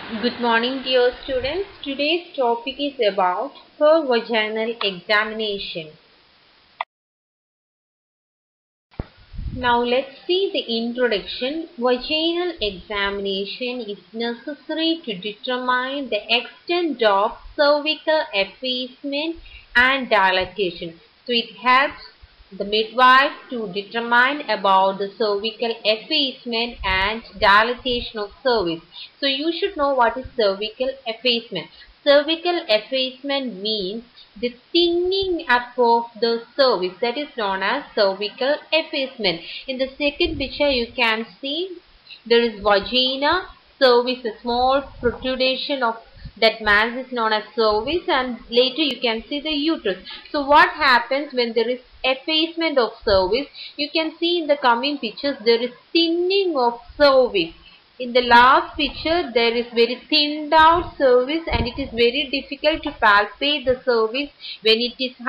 Good morning, dear students. Today's topic is about vaginal examination. Now let's see the introduction. Vaginal examination is necessary to determine the extent of cervical effacement and dilatation. So it helps the midwife to determine about the cervical effacement and dilatation of cervix. So you should know what is cervical effacement. Cervical effacement means the thinning up of the cervix, that is known as cervical effacement. In the second picture you can see there is vagina, cervix, a small protrusion of that mass is known as cervix, and later you can see the uterus. So what happens when there is effacement of cervix? You can see in the coming pictures there is thinning of cervix. In the last picture there is very thinned out cervix, and it is very difficult to palpate the cervix when it is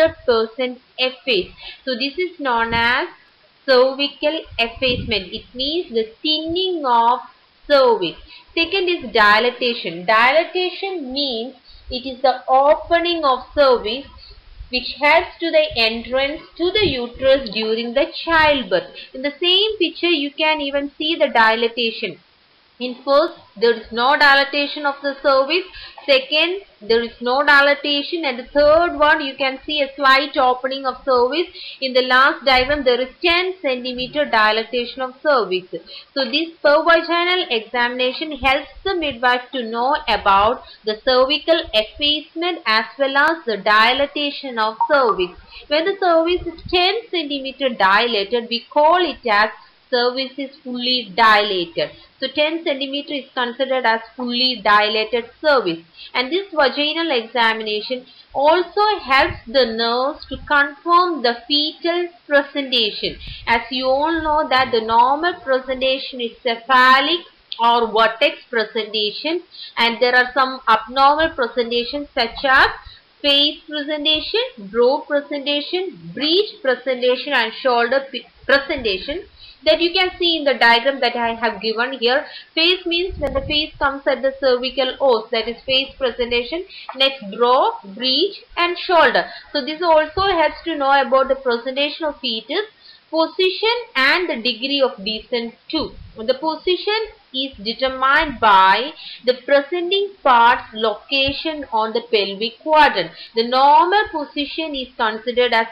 100% effaced. So this is known as cervical effacement. It means the thinning of cervix. Second is dilatation. Dilatation means it is the opening of cervix which helps to the entrance to the uterus during the childbirth. In the same picture you can even see the dilatation. In first, there is no dilatation of the cervix. Second, there is no dilatation. And the third one, you can see a slight opening of cervix. In the last diagram, there is 10 centimeter dilatation of cervix. So this vaginal examination helps the midwife to know about the cervical effacement as well as the dilatation of cervix. When the cervix is 10 centimeter dilated, we call it as cervix is fully dilated. So 10 centimeter is considered as fully dilated cervix. And this vaginal examination also helps the nurse to confirm the fetal presentation. As you all know that the normal presentation is cephalic or vertex presentation, and there are some abnormal presentations such as face presentation, brow presentation, breech presentation and shoulder presentation that you can see in the diagram that I have given here. Face means when the face comes at the cervical os, that is face presentation. Next, brow, breech and shoulder. So this also helps to know about the presentation of fetus, position and the degree of descent too. The position is determined by the presenting part's location on the pelvic quadrant. The normal position is considered as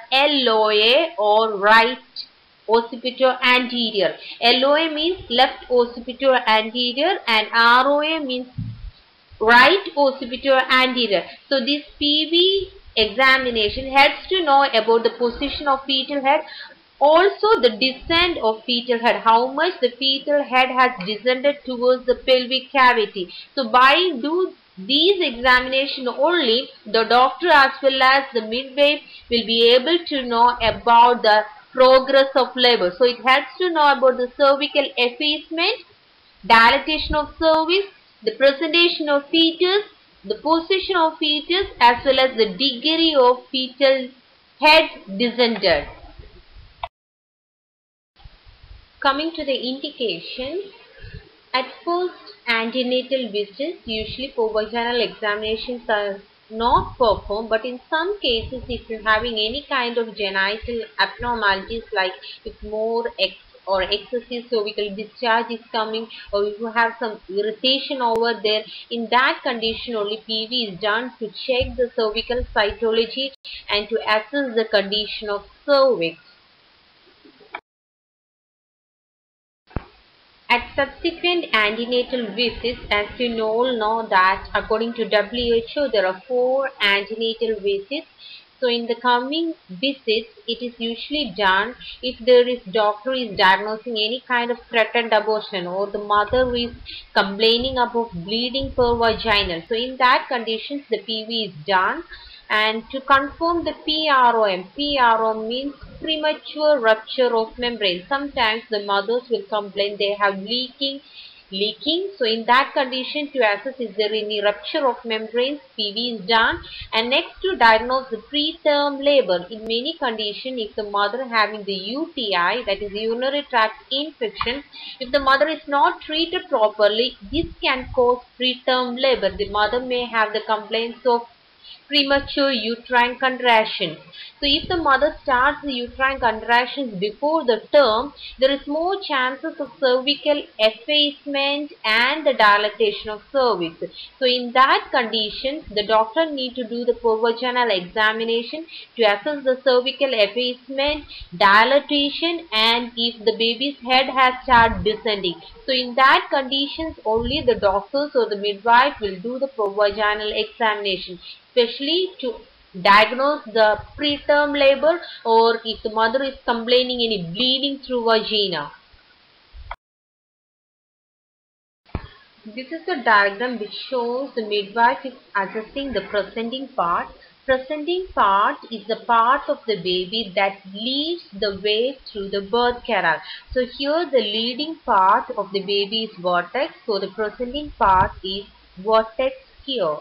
LOA or right occipital anterior. LOA means left occipital anterior and ROA means right occipital anterior. So this PV examination helps to know about the position of fetal head, also the descent of fetal head, how much the fetal head has descended towards the pelvic cavity. So by these examination only, the doctor as well as the midwife will be able to know about the progress of labor. So it helps to know about the cervical effacement, dilatation of cervix, the presentation of fetus, the position of fetus as well as the degree of fetal head descended. Coming to the indications, at first antenatal visits, usually for vaginal examinations are not performed, but in some cases if you're having any kind of genital abnormalities, like if more or excessive cervical discharge is coming, or if you have some irritation over there, in that condition only PV is done to check the cervical cytology and to assess the condition of cervix. At subsequent antenatal visits, as you all know that according to WHO there are 4 antenatal visits. So in the coming visits, it is usually done if there is doctor is diagnosing any kind of threatened abortion or the mother is complaining about bleeding per vaginal. So in that conditions the PV is done. And to confirm the PRO means premature rupture of membrane. Sometimes the mothers will complain they have leaking leaking. So in that condition, to assess is there any rupture of membranes, PV is done. And next, to diagnose the preterm labor. In many conditions, if the mother having the UTI, that is urinary tract infection, if the mother is not treated properly, this can cause preterm labor. The mother may have the complaints of premature uterine contractions. So if the mother starts the uterine contractions before the term, there is more chances of cervical effacement and the dilatation of cervix. So in that condition, the doctor need to do the vaginal examination to assess the cervical effacement, dilatation, and if the baby's head has started descending. So in that conditions, only the doctors or the midwife will do the vaginal examination, especially to diagnose the preterm labor or if the mother is complaining any bleeding through vagina. This is the diagram which shows the midwife is assessing the presenting part. Presenting part is the part of the baby that leads the way through the birth canal. So here the leading part of the baby is vertex. So the presenting part is vertex here.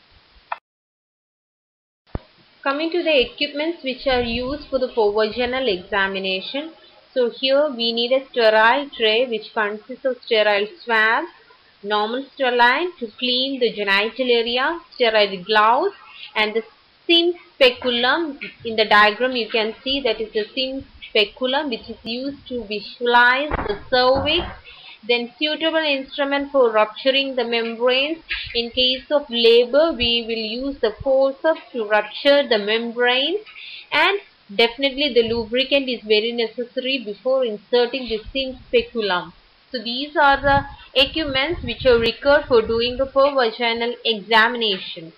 Coming to the equipments which are used for the vaginal examination. So here we need a sterile tray which consists of sterile swabs, normal sterile to clean the genital area, sterile gloves, and the sim speculum. In the diagram you can see that is the sim speculum which is used to visualize the cervix. Then suitable instrument for rupturing the membranes. In case of labor, we will use the forceps to rupture the membranes, and definitely the lubricant is very necessary before inserting the sim speculum. So these are the equipments which are required for doing the vaginal examination.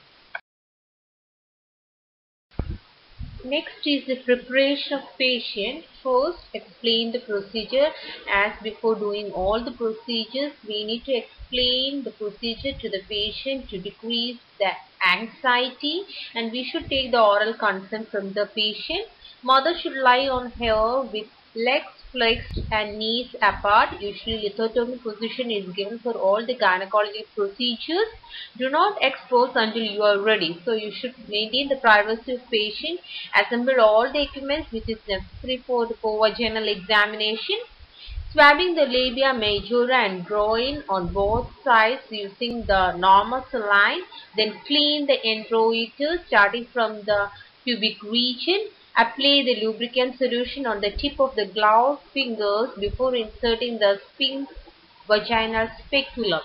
Next is the preparation of patient. First, explain the procedure. As before doing all the procedures, we need to explain the procedure to the patient to decrease the anxiety, and we should take the oral consent from the patient. Mother should lie on her with legs flexed and knees apart. Usually lithotomy position is given for all the gynecology procedures. Do not expose until you are ready. So you should maintain the privacy of patient. Assemble all the equipment which is necessary for the vaginal examination. Swabbing the labia majora and groin on both sides using the normal saline. Then clean the introitus starting from the pubic region. Apply the lubricant solution on the tip of the glove fingers before inserting the sphinx vaginal speculum.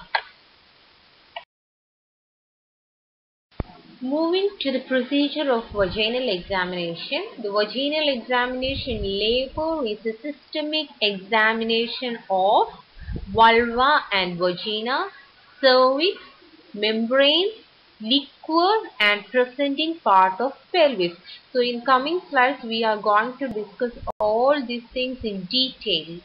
Moving to the procedure of vaginal examination. The vaginal examination in labor is a systemic examination of vulva and vagina, cervix, membranes, liquor, and presenting part of pelvis. So in coming slides we are going to discuss all these things in detail.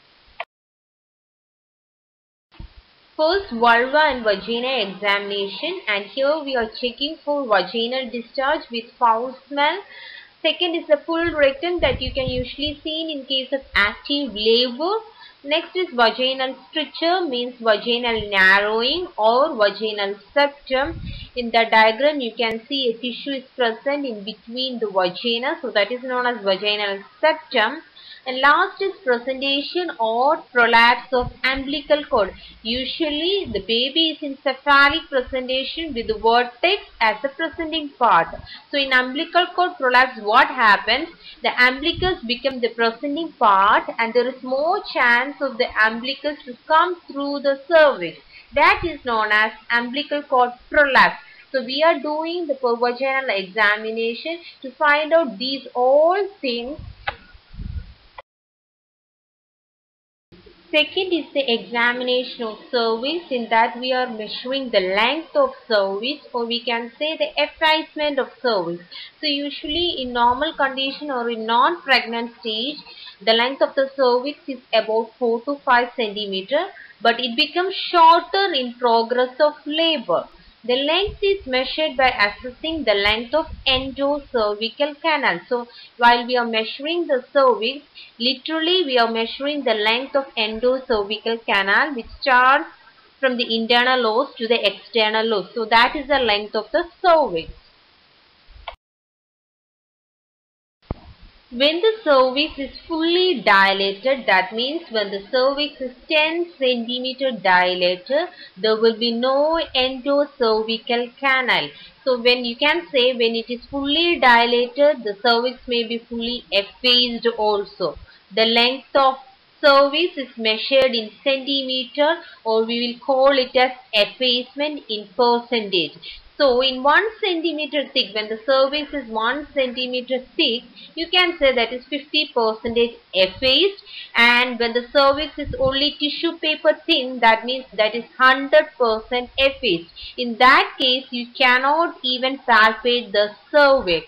First, vulva and vagina examination, and here we are checking for vaginal discharge with foul smell. Second is the full rectum that you can usually see in case of active labor. Next is vaginal stricture, means vaginal narrowing or vaginal septum. In the diagram you can see a tissue is present in between the vagina, so that is known as vaginal septum. And last is presentation or prolapse of umbilical cord. Usually the baby is in cephalic presentation with the vertex as the presenting part. So in umbilical cord prolapse, what happens? The umbilicus becomes the presenting part, and there is more chance of the umbilicus to come through the cervix. That is known as umbilical cord prolapse. So we are doing the vaginal examination to find out these all things. Second is the examination of cervix. In that we are measuring the length of cervix, or we can say the effacement of cervix. So usually in normal condition or in non-pregnant stage, the length of the cervix is about 4 to 5 centimeter, but it becomes shorter in progress of labor. The length is measured by assessing the length of endocervical canal. So while we are measuring the cervix, literally we are measuring the length of endocervical canal, which starts from the internal os to the external os. So that is the length of the cervix. When the cervix is fully dilated, that means when the cervix is 10 centimeter dilated, there will be no endocervical canal. So when you can say when it is fully dilated, the cervix may be fully effaced also. The length of cervix is measured in centimeter, or we will call it as effacement in percentage. So in 1 centimeter thick, when the cervix is 1 centimeter thick, you can say that is 50% effaced, and when the cervix is only tissue paper thin, that means that is 100% effaced. In that case, you cannot even palpate the cervix.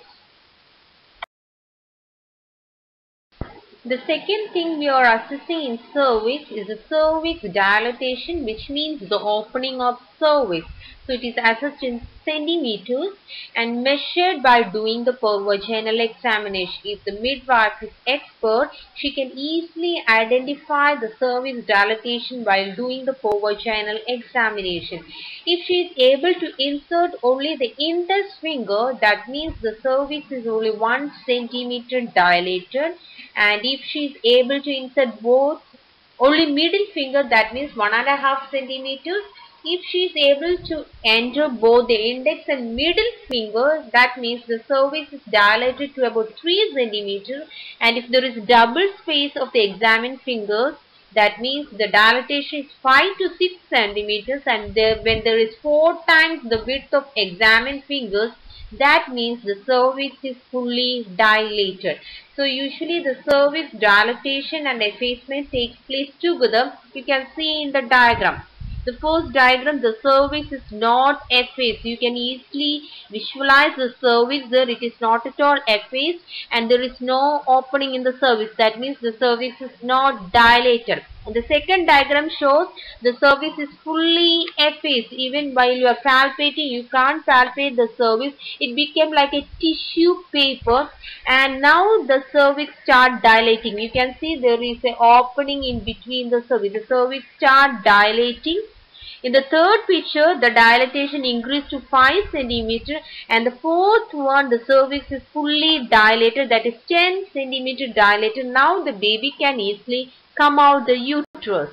The second thing we are assessing in cervix is the cervix dilatation, which means the opening of cervix. So it is assessed in centimeters and measured by doing the vaginal examination. If the midwife is expert, she can easily identify the cervix dilatation while doing the vaginal examination. If she is able to insert only the index finger, that means the cervix is only 1 centimeter dilated, and if she is able to insert both only middle finger, that means 1.5 centimeters. If she is able to enter both the index and middle finger, that means the cervix is dilated to about 3 centimeters. And if there is double space of the examined fingers, that means the dilatation is 5 to 6 centimeters. And when there is 4 times the width of examined fingers, that means the cervix is fully dilated. So usually the cervix dilatation and effacement takes place together. You can see in the diagram. The first diagram, the cervix is not effaced. You can easily visualize the cervix there. It is not at all effaced, and there is no opening in the cervix. That means the cervix is not dilated. And the second diagram shows the cervix is fully effaced. Even while you are palpating, you can't palpate the cervix. It became like a tissue paper, and now the cervix start dilating. You can see there is an opening in between the cervix. The cervix start dilating. In the third picture, the dilatation increased to 5 centimeter, and the fourth one, the cervix is fully dilated, that is 10 centimeter dilated. Now the baby can easily come out the uterus.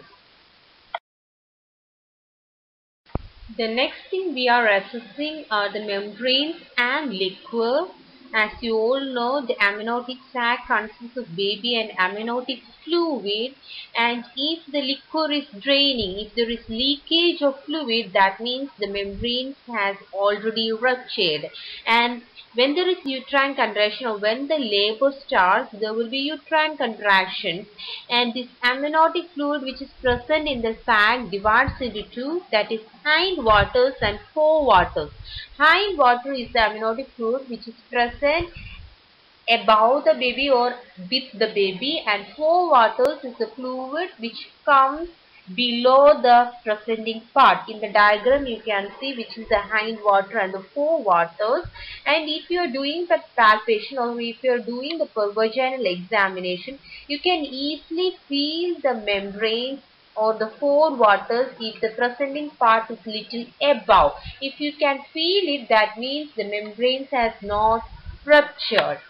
The next thing we are assessing are the membranes and liquor. As you all know, the amniotic sac consists of baby and amniotic fluid, and if the liquor is draining, if there is leakage of fluid, that means the membranes has already ruptured. And when there is uterine contraction, or when the labor starts, there will be uterine contractions, and this amniotic fluid which is present in the sac divides into two, that is hind waters and fore waters. Hind water is the amniotic fluid which is present above the baby or with the baby, and fore waters is the fluid which comes below the presenting part. In the diagram you can see which is the hind water and the fore waters. And if you are doing the palpation, or if you are doing the vaginal examination, you can easily feel the membranes or the fore waters if the presenting part is little above. If you can feel it, that means the membranes has not ruptured.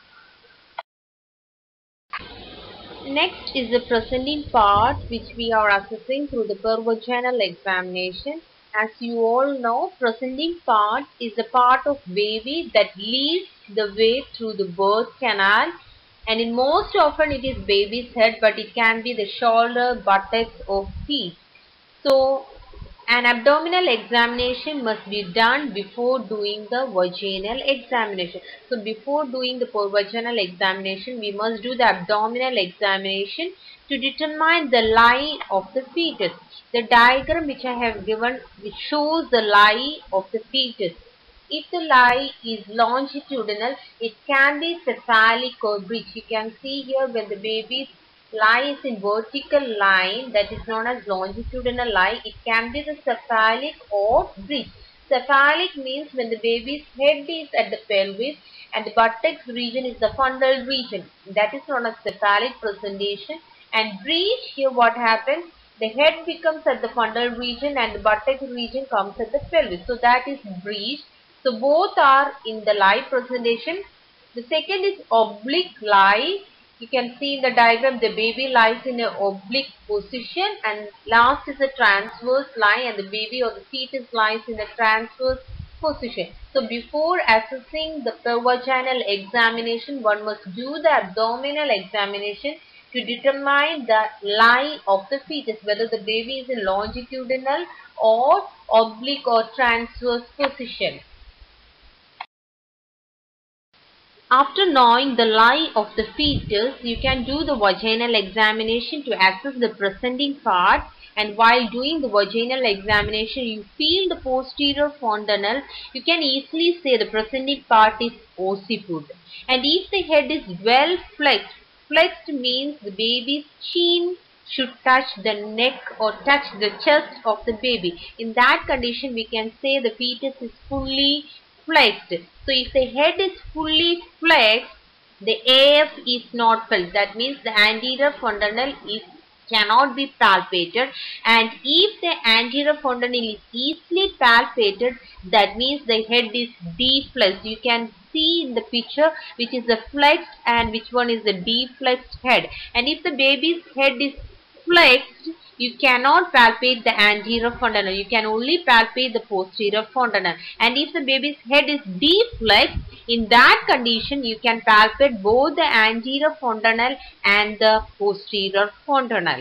Next is the presenting part, which we are assessing through the vaginal examination. As you all know, presenting part is the part of baby that leads the way through the birth canal, and in most often it is baby's head, but it can be the shoulder, buttocks or feet. So an abdominal examination must be done before doing the vaginal examination. So before doing the vaginal examination, we must do the abdominal examination to determine the lie of the fetus. The diagram which I have given, which shows the lie of the fetus. If the lie is longitudinal, it can be cephalic or bridge. You can see here when the baby lie is in vertical line, that is known as longitudinal lie. It can be the cephalic or bridge. Cephalic means when the baby's head is at the pelvis and the buttocks region is the fundal region. That is known as cephalic presentation. And bridge, here what happens? The head becomes at the fundal region and the buttock region comes at the pelvis. So that is breech. So both are in the lie presentation. The second is oblique lie. You can see in the diagram the baby lies in an oblique position, and last is a transverse lie, and the baby or the fetus lies in a transverse position. So before assessing the vaginal examination, one must do the abdominal examination to determine the lie of the fetus, whether the baby is in longitudinal or oblique or transverse position. After knowing the lie of the fetus, you can do the vaginal examination to access the presenting part, and while doing the vaginal examination you feel the posterior fontanel, you can easily say the presenting part is occiput. And if the head is well flexed, flexed means the baby's chin should touch the neck or touch the chest of the baby. In that condition we can say the fetus is fully flexed. So if the head is fully flexed, the AF is not felt. That means the anterior fontanel cannot be palpated, and if the anterior fontanel is easily palpated, that means the head is deflexed. You can see in the picture which is the flexed and which one is the deflexed head. And if the baby's head is flexed, you cannot palpate the anterior fontanel. You can only palpate the posterior fontanel. And if the baby's head is deflexed, in that condition you can palpate both the anterior fontanel and the posterior fontanel.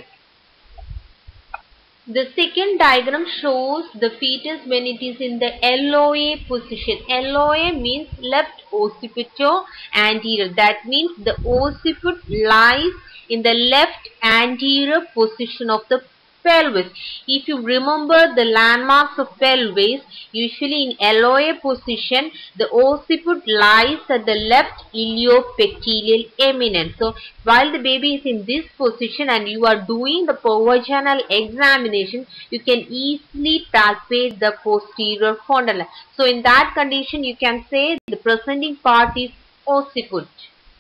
The second diagram shows the fetus when it is in the LOA position. LOA means left occipital anterior. That means the occiput lies in the left anterior position of the pelvis. If you remember the landmarks of pelvis, usually in LOA position, the occiput lies at the left iliopectineal eminence. So while the baby is in this position and you are doing the vaginal examination, you can easily palpate the posterior fontanel. So in that condition, you can say the presenting part is occiput.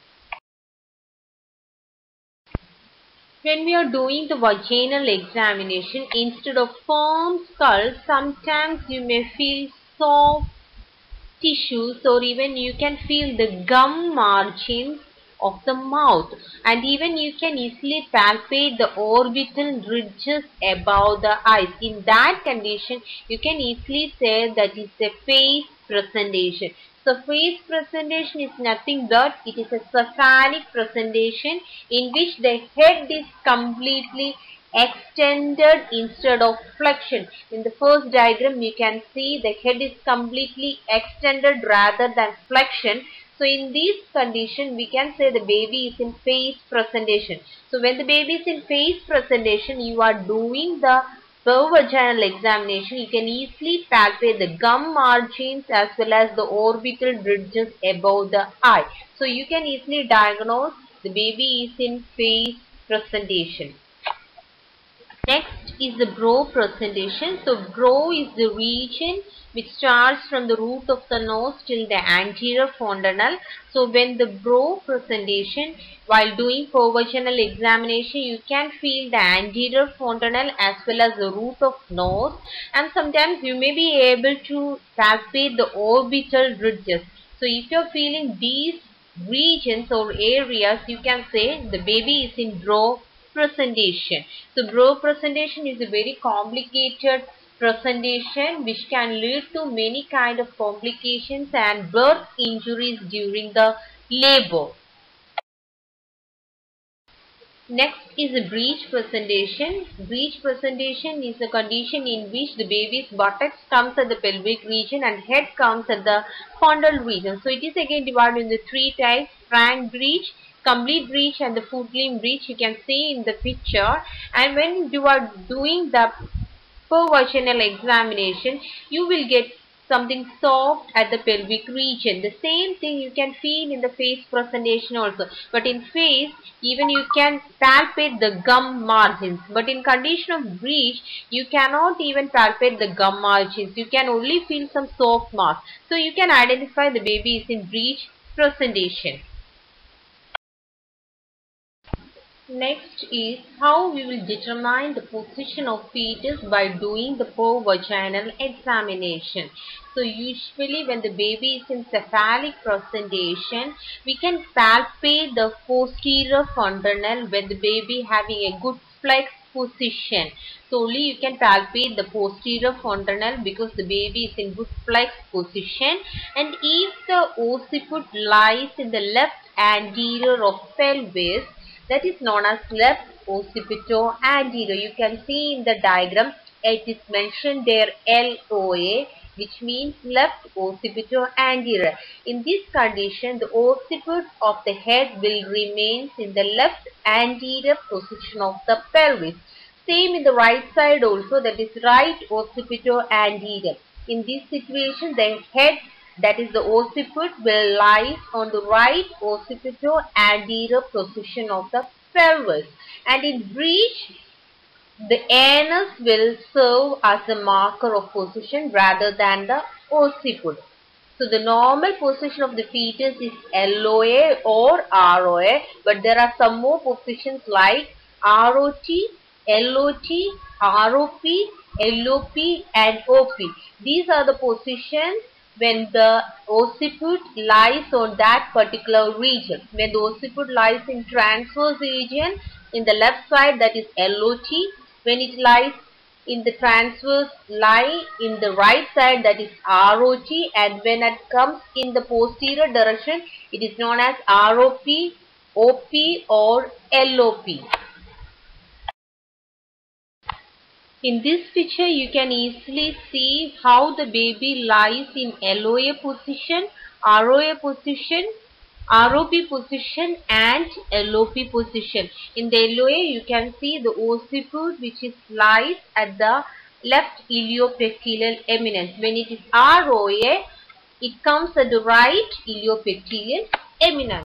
When we are doing the vaginal examination, instead of firm skull, sometimes you may feel soft tissues, or even you can feel the gum margins of the mouth, and even you can easily palpate the orbital ridges above the eyes. In that condition, you can easily say that is a face presentation. So face presentation is nothing but it is a cephalic presentation in which the head is completely extended instead of flexion. In the first diagram you can see the head is completely extended rather than flexion. So in this condition we can say the baby is in face presentation. So when the baby is in face presentation, you are doing the vaginal examination, you can easily palpate the gum margins as well as the orbital ridges above the eye. So you can easily diagnose the baby is in face presentation. Next is the brow presentation. So brow is the region which starts from the root of the nose till the anterior fontanel. So when the brow presentation, while doing vaginal examination, you can feel the anterior fontanel as well as the root of nose, and sometimes you may be able to palpate the orbital ridges. So if you are feeling these regions or areas, you can say the baby is in brow presentation. So brow presentation is a very complicated presentation which can lead to many kind of complications and birth injuries during the labor. Next is a breech presentation. Breech presentation is a condition in which the baby's buttocks comes at the pelvic region and head comes at the fundal region. So it is again divided into three types: frank breech, complete breech and the foot limb breech. You can see in the picture. And when you are doing the vaginal examination, you will get something soft at the pelvic region. The same thing you can feel in the face presentation also. But in face, even you can palpate the gum margins. But in condition of breech, you cannot even palpate the gum margins. You can only feel some soft mass. So you can identify the baby is in breech presentation. Next is how we will determine the position of fetus by doing the vaginal examination. So usually when the baby is in cephalic presentation, we can palpate the posterior fontanelle when the baby having a good flex position. So only you can palpate the posterior fontanelle because the baby is in good flex position. And if the occiput lies in the left anterior of pelvis, that is known as left occipito-anterior. You can see in the diagram it is mentioned there LOA, which means left occipito-anterior. In this condition, the occiput of the head will remain in the left anterior position of the pelvis. Same in the right side also, that is right occipito-anterior. In this situation, the head, that is the occiput, will lie on the right occipito-anterior position of the pelvis. And in breech, the anus will serve as a marker of position rather than the occiput. So the normal position of the fetus is LOA or ROA, but there are some more positions like ROT, LOT, ROP, LOP and OP. These are the positions when the occiput lies on that particular region. When the occiput lies in transverse region in the left side, that is LOT. When it lies in the transverse lie in the right side, that is ROT, and when it comes in the posterior direction, it is known as ROP, OP or LOP. In this picture, you can easily see how the baby lies in LOA position, ROA position, ROP position and LOP position. In the LOA, you can see the occiput which is lies at the left iliopectineal eminence. When it is ROA, it comes at the right iliopectineal eminence.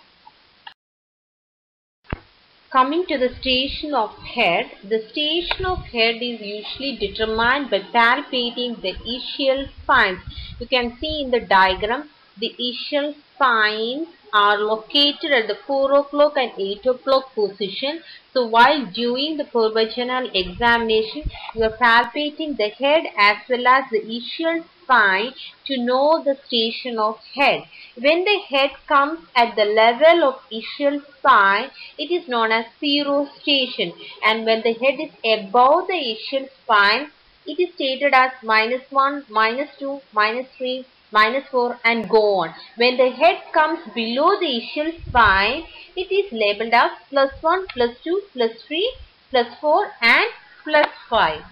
Coming to the station of head, the station of head is usually determined by palpating the ischial spines. You can see in the diagram, the ischial spines are located at the 4 o'clock and 8 o'clock position. So while doing the vaginal examination, you are palpating the head as well as the ischial spine to know the station of head. When the head comes at the level of ischial spine, it is known as zero station, and when the head is above the ischial spine, it is stated as -1, -2, -3, -4 and go on. When the head comes below the ischial spine, it is labeled as +1, +2, +3, +4 and +5.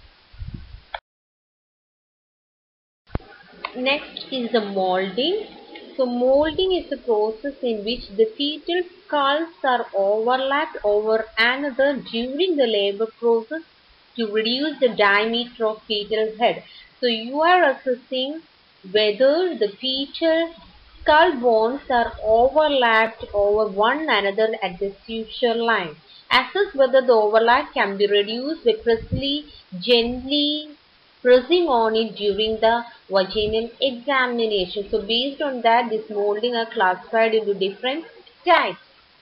Next is the molding. So molding is a process in which the fetal skulls are overlapped over another during the labor process to reduce the diameter of fetal head. So you are assessing whether the fetal skull bones are overlapped over one another at the suture line. Assess whether the overlap can be reduced by gently pressing on it during the vaginal examination. So based on that, this molding are classified into different types.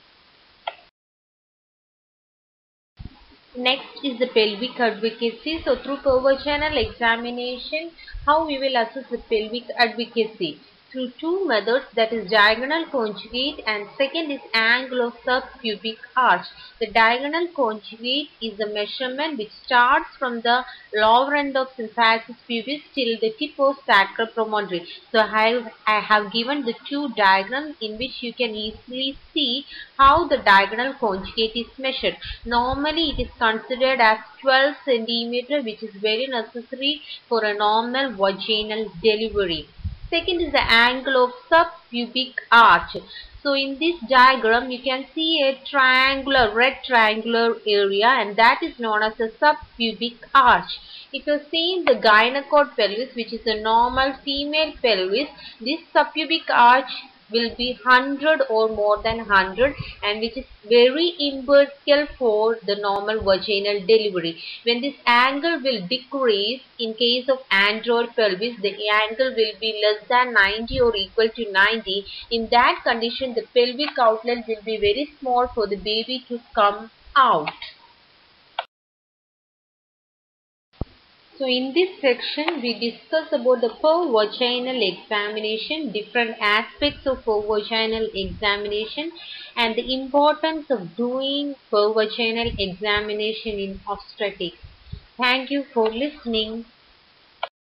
Next is the pelvic advocacy. So through vaginal examination, how we will assess the pelvic advocacy? Through two methods, that is diagonal conjugate and second is angle of subpubic arch. The diagonal conjugate is a measurement which starts from the lower end of symphysis pubis till the tip of sacral promontory. So I have given the two diagrams in which you can easily see how the diagonal conjugate is measured. Normally it is considered as 12 cm, which is very necessary for a normal vaginal delivery. Second is the angle of subpubic arch. So in this diagram you can see a triangular, red triangular area, and that is known as a subpubic arch. If you see in the gynecologist pelvis, which is a normal female pelvis, this subpubic arch will be 100 or more than 100, and which is very empirical for the normal vaginal delivery. When this angle will decrease, in case of android pelvis, the angle will be less than 90 or equal to 90. In that condition, the pelvic outlet will be very small for the baby to come out. So in this section, we discuss about the per-vaginal examination, different aspects of per-vaginal examination, and the importance of doing per-vaginal examination in obstetrics. Thank you for listening.